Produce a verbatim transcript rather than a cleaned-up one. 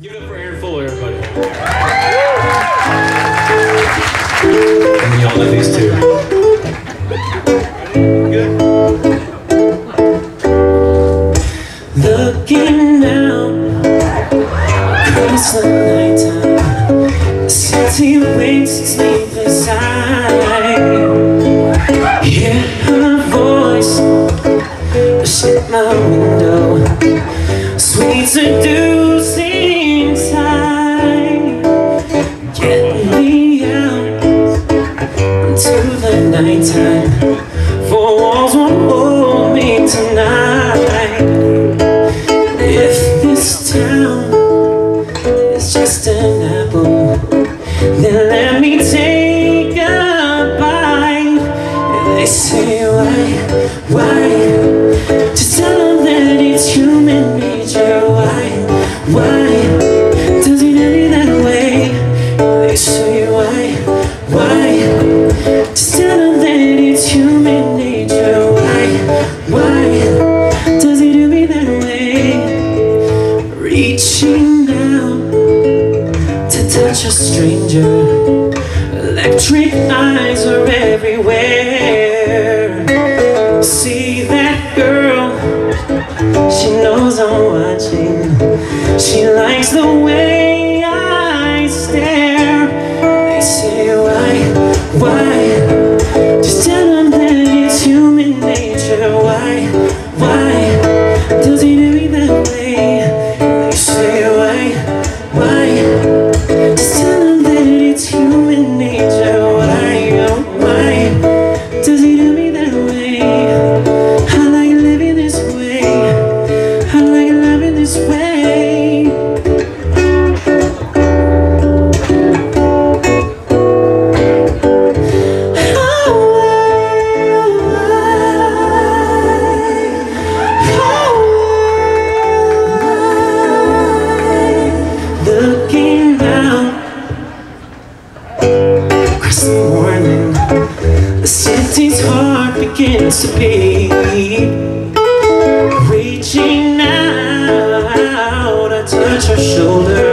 Give it up for Aaron Fuller, everybody. And y'all know these two. Good. Looking out across the nighttime, the city waits to sleep beside. Hear her voice shut my window, sweet seducing sigh. Get me out into the nighttime, four walls won't hold me tonight. If this town is just an apple, then let me take a bite. And they say why, why? Just tell them that it's human nature. Why, why does it end me that way? They say why, why? Just tell them that it's human nature. Why, why does it do me that way? Reaching out to touch a stranger, electric eyes are everywhere. See that girl, she knows I'm watching. She likes the way I stare. They say why, why? Just tell them that it's human nature. Why, why does he do me that way? They say why, why? Just tell them that it's human nature. Why, oh why does he do me that way? I like living this way. I like loving this way. Oh, why, looking out across the morning, the city's heart begins to beat. Reaching out, I touch her shoulder.